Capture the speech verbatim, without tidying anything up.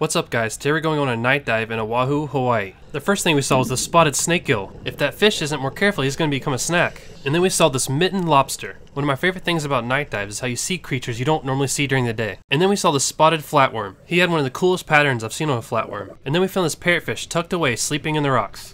What's up guys, today we're going on a night dive in Oahu, Hawaii. The first thing we saw was the spotted snakegill. If that fish isn't more careful, he's going to become a snack. And then we saw this mitten lobster. One of my favorite things about night dives is how you see creatures you don't normally see during the day. And then we saw the spotted flatworm. He had one of the coolest patterns I've seen on a flatworm. And then we found this parrotfish tucked away sleeping in the rocks.